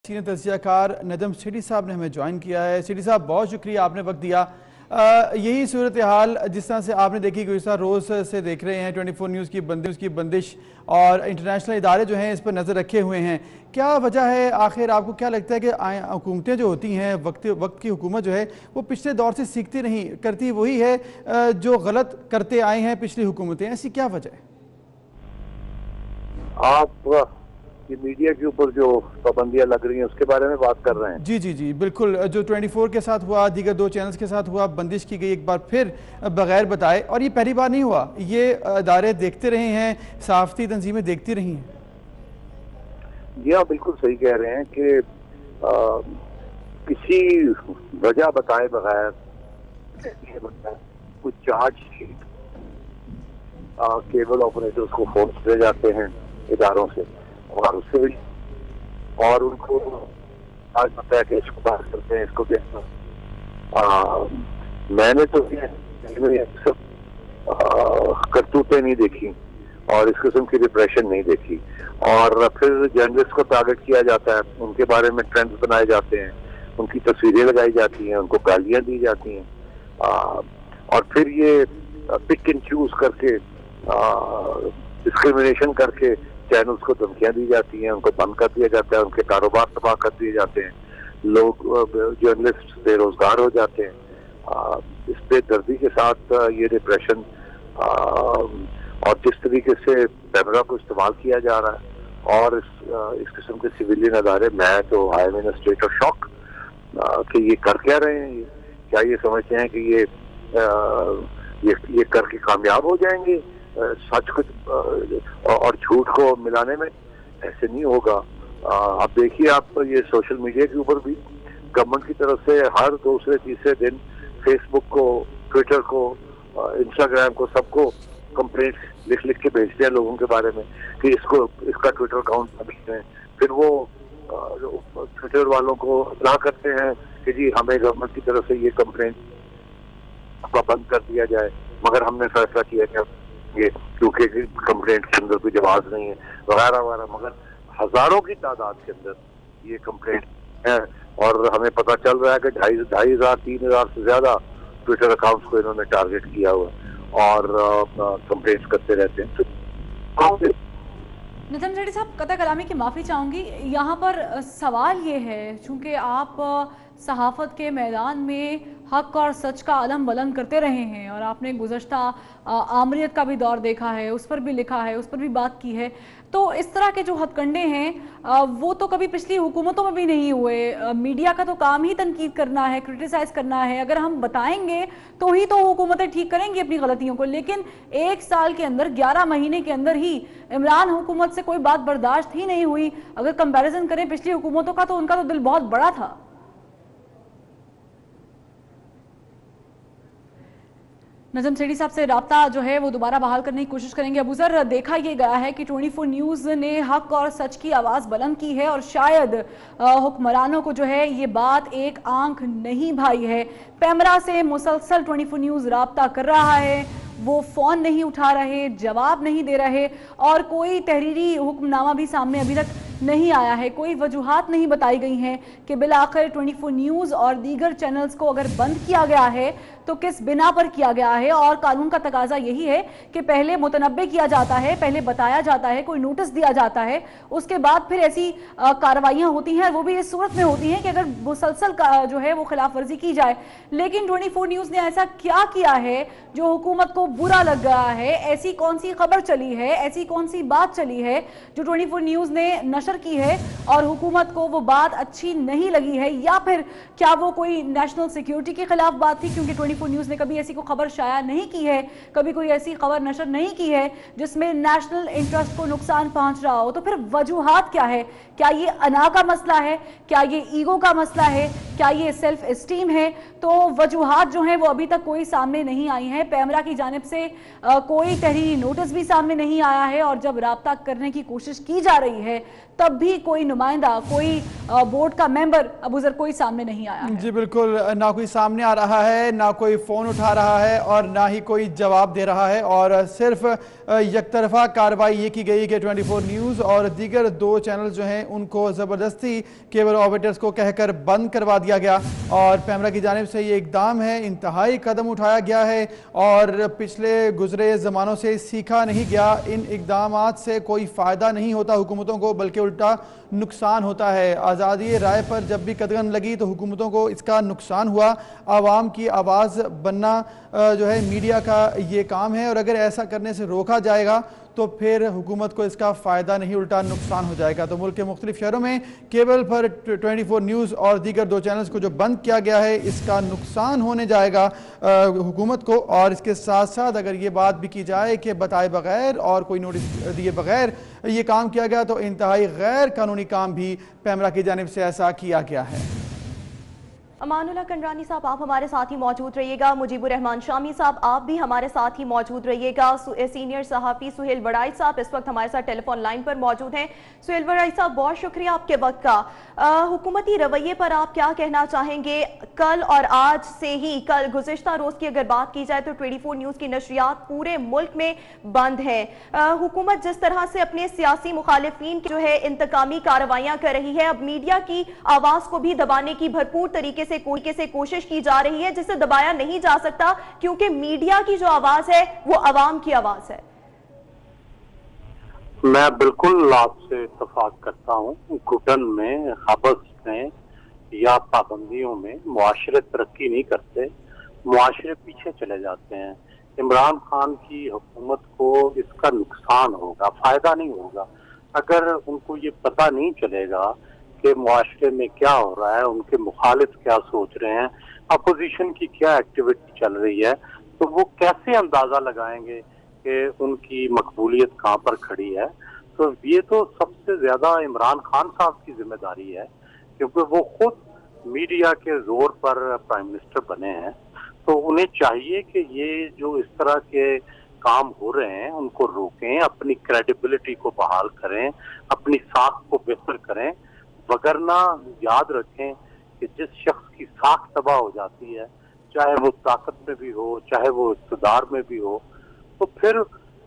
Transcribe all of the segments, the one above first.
तज़कियाकार नजम सेठी साहब ने हमें ज्वाइन किया है। सेठी साहब बहुत शुक्रिया, आपने वक्त दिया। यही सूरत हाल जिस तरह से आपने देखी गुज़श्ता रोज़ से देख रहे हैं 24 न्यूज़ की बंदिश और इंटरनेशनल इदारे जो हैं इस पर नज़र रखे हुए हैं। क्या वजह है आखिर, आपको क्या लगता है कि हुकूमतें जो होती हैं, वक्त की हुकूमत जो है वो पिछले दौर से सीखती नहीं, करती वही है जो गलत करते आए हैं पिछली हुकूमतें, ऐसी क्या वजह है? आप ये मीडिया के ऊपर जो पाबंदियां लग रही हैं उसके बारे में बात कर रहे हैं? जी जी जी बिल्कुल। जो 24 के साथ हुआ, दीगर 2 चैनल्स के साथ हुआ, बंदिश की गई एक बार फिर बगैर बताए, और ये पहली बार नहीं हुआ, ये अदारे देखते रहे हैं, सहाफ़ती तंजीमें देखती रही हैं। जी हाँ, बिल्कुल सही कह रहे हैं कि किसी वजह बताए बगैर कुछ चार्ज शीट केबल ऑपरेटर्स को फोर्स दे जाते हैं इदारों से, और उससे भी और उनको आज पता है कि इसको बात करते हैं, इसको कहते हैं। मैंने तो सब करतूतें नहीं देखी और इस किस्म की डिप्रेशन नहीं देखी, और फिर जर्नलिस्ट को टारगेट किया जाता है, उनके बारे में ट्रेंड्स बनाए जाते हैं, उनकी तस्वीरें लगाई जाती हैं, उनको गालियां दी जाती हैं, और फिर ये पिक एंड चूज करके डिस्क्रिमिनेशन करके चैनल्स को धमकियां दी जाती हैं, उनको बंद कर दिया जाता है, उनके कारोबार तबाह कर दिए जाते हैं, लोग जर्नलिस्ट बेरोजगार हो जाते हैं। इस पे दर्दी के साथ ये डिप्रेशन और जिस तरीके से पेमरा को इस्तेमाल किया जा रहा है और इस किस्म के सिविलियन अदारे, मैं तो I am in a state of shock कि ये कर क्या रहे हैं। क्या ये समझते हैं कि ये करके कामयाब हो जाएंगे सच को और झूठ को मिलाने में? ऐसे नहीं होगा। अब देखिए, आप ये सोशल मीडिया के ऊपर भी गवर्नमेंट की तरफ से हर दूसरे तीसरे दिन फेसबुक को, ट्विटर को, इंस्टाग्राम को, सबको कंप्लेंट्स लिख लिख के भेजते हैं लोगों के बारे में कि इसका ट्विटर अकाउंट बंद है। फिर वो ट्विटर वालों को इत्तला करते हैं कि जी हमें गवर्नमेंट की तरफ से ये कंप्लेंट बंद कर दिया जाए, मगर हमने फैसला किया कि क्योंकि कंप्लेंट के अंदर कोई जवाब नहीं है वगैरह वगैरह। मगर हजारों की तादाद के अंदर ये कंप्लेंट है और हमें पता चल रहा है कि 2,500 3,000 से ज्यादा ट्विटर अकाउंट्स को इन्होंने टारगेट किया हुआ और कंप्लेंट्स करते रहते हैं। नजम सेठी साहब, कतई कलामी की माफ़ी चाहूँगी, यहाँ पर सवाल ये है, चूँकि आप सहाफ़त के मैदान में हक और सच का अलम बुलंद करते रहे हैं और आपने गुज़श्ता आमरीत का भी दौर देखा है, उस पर भी लिखा है, उस पर भी बात की है, तो इस तरह के जो हथकंडे हैं वो तो कभी पिछली हुकूमतों में भी नहीं हुए। मीडिया का तो काम ही तनकीद करना है, क्रिटिसाइज़ करना है। अगर हम बताएंगे तो ही तो हुकूमतें ठीक करेंगी अपनी गलतियों को, लेकिन 1 साल के अंदर 11 महीने के अंदर ही इमरान हुकूमत से कोई बात बर्दाश्त ही नहीं हुई। अगर कंपैरिजन करें पिछली हुकूमतों का तो उनका तो दिल बहुत बड़ा था। नजम सेठी साहब से राब्ता जो है वो दोबारा बहाल करने की कोशिश करेंगे। अबू ज़र, देखा ये गया है कि 24 न्यूज़ ने हक और सच की आवाज़ बुलंद की है और शायद हुक्मरानों को जो है ये बात एक आंख नहीं भाई है। पेमरा से मुसलसल 24 न्यूज़ राब्ता कर रहा है, वो फ़ोन नहीं उठा रहे, जवाब नहीं दे रहे, और कोई तहरीरी हुक्मनामा भी सामने अभी तक नहीं आया है, कोई वजूहात नहीं बताई गई हैं कि बिलाखिर 24 न्यूज़ और दीगर चैनल्स को अगर बंद किया गया है तो किस बिना पर किया गया है। और कानून का तकाजा यही है कि पहले मुतनब्बे किया जाता है, पहले बताया जाता है, कोई नोटिस दिया जाता है, उसके बाद फिर ऐसी कार्रवाइयाँ होती हैं, वो भी इस सूरत में होती हैं कि अगर मुसलसल जो है वो खिलाफ वर्जी की जाए। लेकिन 24 न्यूज़ ने ऐसा क्या किया है जो हुकूमत को बुरा लग गया है? ऐसी कौन सी खबर चली है, ऐसी कौन सी बात चली है जो 24 न्यूज़ ने नशर की है और हुकूमत को वो बात अच्छी नहीं लगी है? या फिर क्या वो कोई नेशनल सिक्योरिटी के खिलाफ बात थी, क्योंकि 24 न्यूज़ ने कभी ऐसी कोई खबर शाया नहीं की है, कभी कोई ऐसी खबर नशर नहीं की है जिसमें नेशनल इंटरेस्ट को नुकसान पहुंच रहा हो? तो फिर वजूहात क्या है? क्या ये अना का मसला है? क्या ये ईगो का मसला है? क्या ये सेल्फ एस्टीम है? तो वजूहात जो हैं वो अभी तक कोई सामने नहीं आई हैं। पेमरा की जानिब से कोई तहरीरी नोटिस भी सामने नहीं आया है, और जब राब्ता करने की कोशिश की जा रही है तब भी कोई नुमाइंदा, कोई बोर्ड का मेंबर अबूजर कोई सामने नहीं आया है। जी बिल्कुल, ना कोई सामने आ रहा है, ना कोई फ़ोन उठा रहा है और ना ही कोई जवाब दे रहा है, और सिर्फ यकतरफा कार्रवाई ये की गई कि 24 न्यूज़ और दीगर 2 चैनल जो हैं उनको ज़बरदस्ती केबल ऑपरेटर्स को कहकर बंद करवा दिया गया। और पेमरा की जानिब से ये इकदाम है, इंतहाई कदम उठाया गया है और पिछले गुजरे ज़मानों से सीखा नहीं गया। इन इकदामात से कोई फ़ायदा नहीं होता हुकूमतों को, बल्कि उल्टा नुकसान होता है। आज़ादी राय पर जब भी कदगन लगी तो हुकूमतों को इसका नुकसान हुआ। आवाम की आवाज़ बनना जो है मीडिया का ये काम है, और अगर ऐसा करने से रोका जाएगा तो फिर हुकूमत को इसका फ़ायदा नहीं उल्टा नुकसान हो जाएगा। तो मुल्क के मुख्तलिफ शहरों में केबल पर 24 न्यूज़ और दीगर 2 चैनल्स को जो बंद किया गया है, इसका नुकसान होने जाएगा हुकूमत को। और इसके साथ साथ अगर ये बात भी की जाए कि बताए बगैर और कोई नोटिस दिए बगैर ये काम किया गया तो इंतहाई गैर कानूनी काम भी पेमरा की जानिब से ऐसा किया गया है। अमानुल्लाह कंडरानी साहब, आप हमारे साथ ही मौजूद रहिएगा। मुजीबुर रहमान शामी साहब, आप भी हमारे साथ ही मौजूद रहिएगा। सीनियर सहाफ़ी सुहेल वड़ाई साहब इस वक्त हमारे साथ टेलीफोन लाइन पर मौजूद हैं। सुहेल वड़ाई साहब, बहुत शुक्रिया आपके वक्त का। हुकूमती रवैये पर आप क्या कहना चाहेंगे? कल और आज से ही, कल गुज़िश्ता रोज़ की अगर बात की जाए तो 24 न्यूज़ की नशरियात पूरे मुल्क में बंद है। हुकूमत जिस तरह से अपने सियासी मुखालिफिन जो है इंतकामी कार्रवाइयाँ कर रही है, अब मीडिया की आवाज़ को भी दबाने की भरपूर तरीके से कोशिश की जा रही है, जिसे दबाया नहीं जा सकता क्योंकि मीडिया की जो आवाज है वो अवाम की आवाज है। मैं बिल्कुल आपसे इत्तफाक करता हूँ। घुटन में, हबस में या पाबंदियों में मुआशरे तरक्की नहीं करते, मुआशरे पीछे चले जाते हैं। इमरान खान की हुकूमत को इसका नुकसान होगा, फायदा नहीं होगा। अगर उनको ये पता नहीं चलेगा कि मुआशरे में क्या हो रहा है, उनके मुखालिफ क्या सोच रहे हैं, अपोजिशन की क्या एक्टिविटी चल रही है, तो वो कैसे अंदाजा लगाएंगे कि उनकी मकबूलियत कहाँ पर खड़ी है। तो ये तो सबसे ज्यादा इमरान खान साहब की जिम्मेदारी है, क्योंकि वो खुद मीडिया के जोर पर प्राइम मिनिस्टर बने हैं। तो उन्हें चाहिए कि ये जो इस तरह के काम हो रहे हैं उनको रोकें, अपनी क्रेडिबिलिटी को बहाल करें, अपनी साख को बेहतर करें। वगरना याद रखें कि जिस शख्स की साख तबाह हो जाती है, चाहे वो ताकत में भी हो, चाहे वो इक़्तिदार में भी हो, तो फिर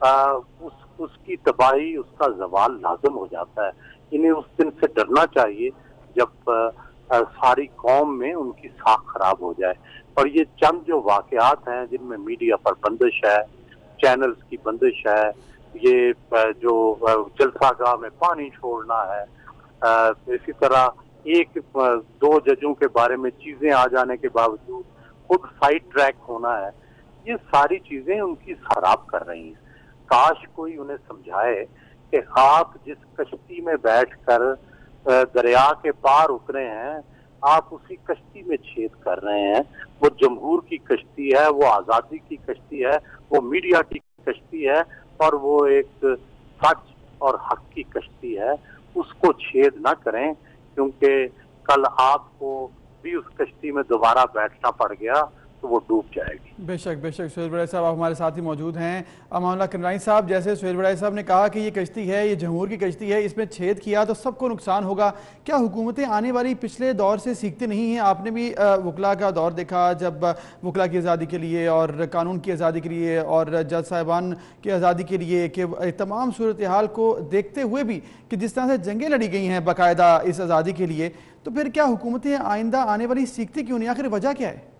उसकी तबाही, उसका जवाल लाजिम हो जाता है। इन्हें उस दिन से डरना चाहिए जब सारी कौम में उनकी साख खराब हो जाए। और ये चंद जो वाकयात हैं जिनमें मीडिया पर बंदिश है, चैनल्स की बंदिश है, ये जो जलसागाह में पानी छोड़ना है, इसी तरह 1-2 जजों के बारे में चीजें आ जाने के बावजूद खुद साइड ट्रैक होना है, ये सारी चीजें उनकी खराब कर रही हैं। काश कोई उन्हें समझाए कि आप जिस कश्ती में बैठकर दरिया के पार उतरे हैं, आप उसी कश्ती में छेद कर रहे हैं। वो जमहूर की कश्ती है, वो आज़ादी की कश्ती है, वो मीडिया की कश्ती है, और वो एक सच और हक की कश्ती है। उसको छेद ना करें, क्योंकि कल आपको भी उस कश्ती में दोबारा बैठना पड़ गया तो वो डूब जाएगी। बेशक बेशक। सुहेल वड़ाई साहब आप हमारे साथ ही मौजूद हैं। अमानुल्लाह कंडरानी साहब, जैसे सुहेल वड़ाई साहब ने कहा कि ये कश्ती है, ये जमहूर की कश्ती है, इसमें छेद किया तो सबको नुकसान होगा। क्या हुकूमतें आने वाली पिछले दौर से सीखती नहीं हैं? आपने भी वकला का दौर देखा, जब वकला की आज़ादी के लिए और कानून की आज़ादी के लिए और जज साहिबान की आज़ादी के लिए, कि तमाम सूरत हाल को देखते हुए भी कि जिस तरह से जंगें लड़ी गई हैं बाकायदा इस आज़ादी के लिए, तो फिर क्या हुकूमतें आइंदा आने वाली सीखती क्यों नहीं? आखिर वजह क्या है?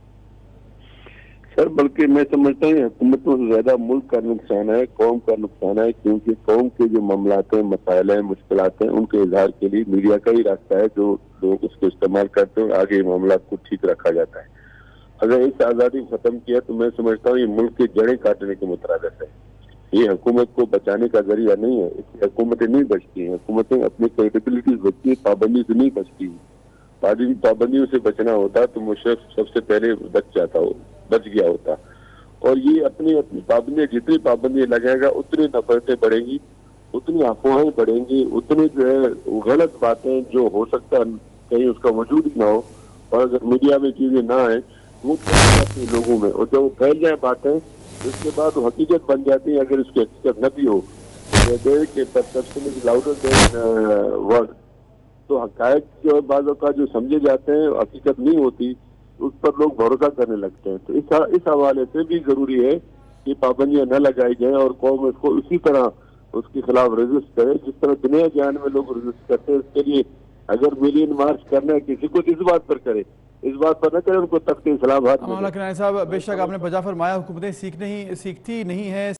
सर, बल्कि मैं समझता हूँ हुकूमतों से ज्यादा मुल्क का नुकसान है, कौम का नुकसान है, क्योंकि कौम के जो मामलात हैं, मसाइल हैं, मुश्किलात हैं, उनके इजहार के लिए मीडिया का ही रास्ता है जो लोग उसको इस्तेमाल करते हैं और आगे मामलात को ठीक रखा जाता है। अगर इस आज़ादी को खत्म किया तो मैं समझता हूँ ये मुल्क की जड़ें काटने के मुतरादिफ है। ये हुकूमत को बचाने का जरिया नहीं है। हुकूमतें नहीं बचती हैं, हुकूमतें अपनी क्रेडिबिलिटी बचती है, पाबंदी से नहीं बचती। पाबंदियों से बचना होता तो मुशर्रफ सबसे पहले बच गया होता। और ये अपनी पाबंदियां, जितनी पाबंदियां लगाएगा उतनी नफरतें बढ़ेंगी, उतनी अफवाहें बढ़ेंगी, उतनी जो है गलत बातें जो हो सकता कहीं उसका वजूद ही ना हो, और अगर मीडिया में चीजें ना आए वो फैल जाती है लोगों में, और जब वो फैल जाए बातें उसके बाद वो हकीकत बन जाती है। अगर उसकी हकीकत न भी हो कहते हैं कि perception is louder than word. तो हकायक जो बाज़ों का जो समझे जाते हैं हकीकत नहीं होती, उस पर लोग भरोसा करने लगते हैं। तो इस हवाले से भी जरूरी है कि पाबंदियां न लगाई जाए और कौम इसको इसी तरह उसके खिलाफ रेजिस्ट करे जिस तरह दुनिया जान में लोग रेजिस्ट करते हैं। इसके लिए अगर मिलियन मार्च करना है किसी को, इस बात पर करे, इस बात पर न करे उनको तख्त इस्लाम हाथ में। साहब बेशक आपने बजा फरमाया, हुकूमतें सीखती नहीं है।